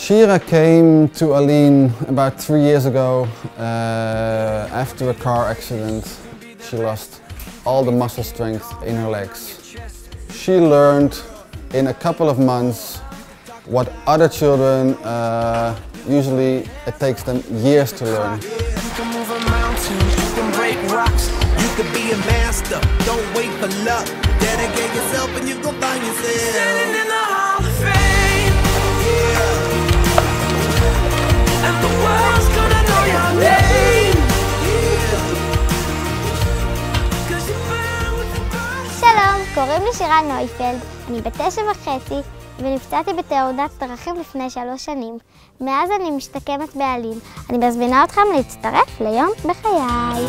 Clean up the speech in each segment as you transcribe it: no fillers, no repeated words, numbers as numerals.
Shira came to Aline about 3 years ago after a car accident. She lost all the muscle strength in her legs. She learned in a couple of months what other children usually it takes them years to learn. You could be a master, don't wait for luck. Dedicate yourself and you gon' find yourself. Standing in the Hall of Fame. Yeah. And the world's gonna know your name. שלום, קוראים לי שירה נויפלד, אני ב9.5 ונפצעתי בתאונת דרכים לפני 3 שנים. מאז אני משתקמת באלין. אני מזמינה אתכם להצטרף ליום בחיי.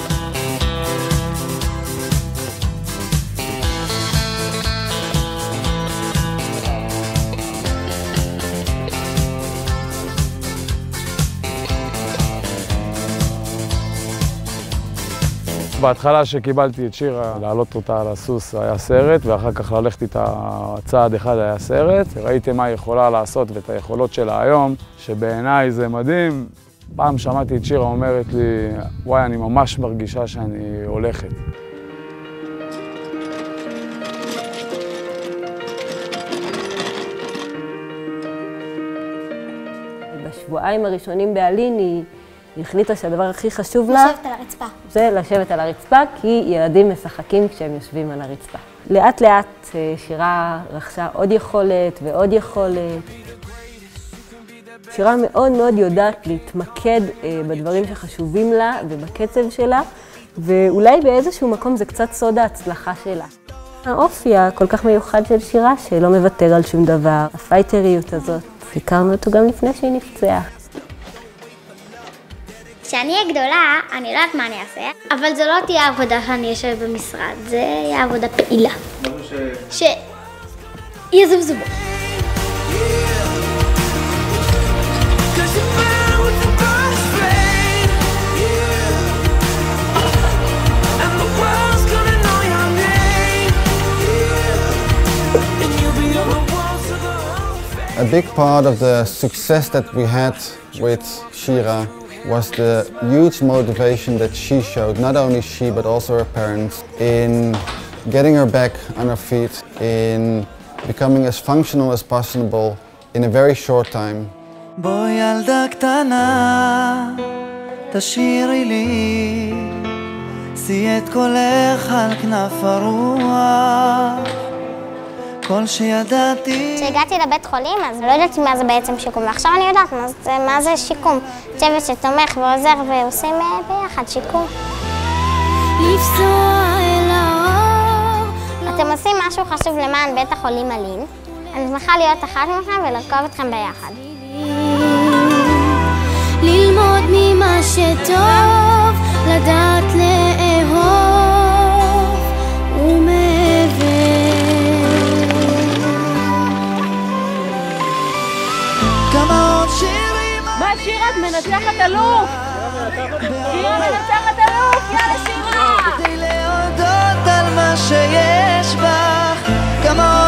בהתחלה שקיבלתי את שירה, להעלות אותה על הסוס היה סרט, ואחר כך ללכת איתה צעד אחד היה סרט. ראיתי מה היא יכולה לעשות ואת היכולות שלה היום, שבעיניי זה מדהים. פעם שמעתי את שירה אומרת לי, וואי, אני ממש מרגישה שאני הולכת. בשבועיים הראשונים באלין היא החליטה שהדבר הכי חשוב לה לשבת על הרצפה. זה לשבת על הרצפה, כי ילדים משחקים כשהם יושבים על הרצפה. לאט לאט שירה רכשה עוד יכולת ועוד יכולת. שירה מאוד מאוד יודעת להתמקד בדברים שחשובים לה ובקצב שלה, ואולי באיזשהו מקום זה קצת סוד ההצלחה שלה. האופי הכל כך מיוחד של שירה שלא מוותר על שום דבר, הפייטריות הזאת, הכרנו אותו גם לפני שהיא נפצעה. כשאני אהיה גדולה, אני לא יודעת מה אני אעשה, אבל זו לא תהיה עבודה שאני אשב במשרד, זה יהיה עבודה פעילה. שיזבזבו. A big part of the success that we had with Shira was the huge motivation that she showed, not only she but also her parents, in getting her back on her feet, in becoming as functional as possible in a very short time. בואי ילדה קטנה, תשאירי לי, שיאי את קולך על כנף הרוח, כל שידעתי. כשהגעתי לבית חולים אז לא ידעתי מה זה בעצם שיקום, ועכשיו אני יודעת מה זה שיקום. צוות שתומך ועוזר ועושים ביחד שיקום. אתם עושים משהו חשוב למען בית החולים אלין. אני שמחה להיות אחת מכם ולרכוב אתכם ביחד. ללמוד ממה שטוב, לדעת לאהוב ומעבר. כמה עוד שירים. מה שירה? את מנצחת אלוף! שירה מנצחת אלוף! יאללה שירה! כדי להודות על מה שיש בך, כמה